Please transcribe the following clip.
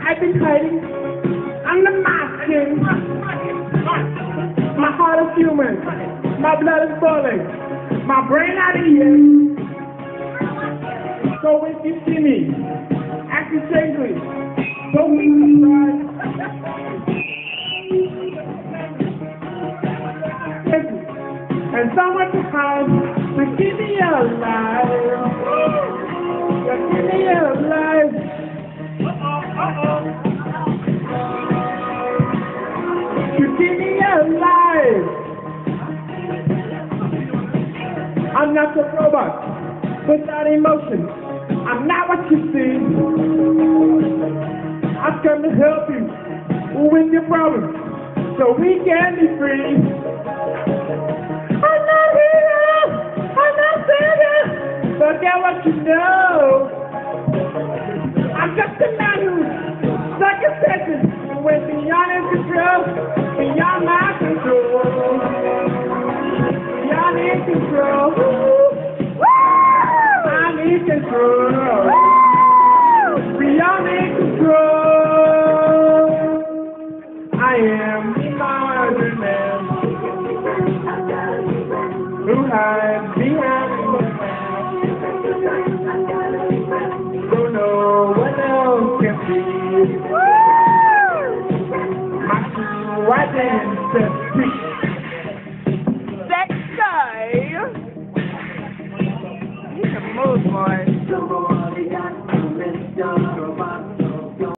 I've been hiding under my skin. My heart is human. My blood is boiling. My brain out of here. So if you see me acting strangely, don't be surprised. And someone behind to keep me alive. To keep me alive. To keep me alive. I'm not a robot without emotion. I'm not what you see. I've come to help you with your problems so we can be free. I'm not here, I'm not Santa. Forget what you know. I'm just a man who's stuck in sentence and went beyond his control, beyond my control, beyond his control. I'm in control, beyond his control. I am the modern man who hides behind the mask, so no one else can see my true identity.